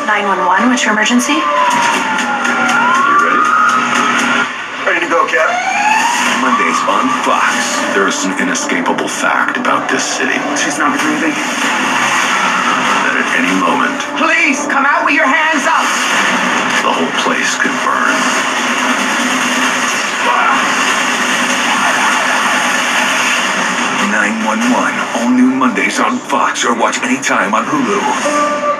911, what's your emergency? You ready? Ready to go, Cap. Mondays on Fox. There's an inescapable fact about this city. She's not breathing. That at any moment, Please, come out with your hands up. the whole place could burn. 911. All new Mondays on Fox, or watch anytime on Hulu.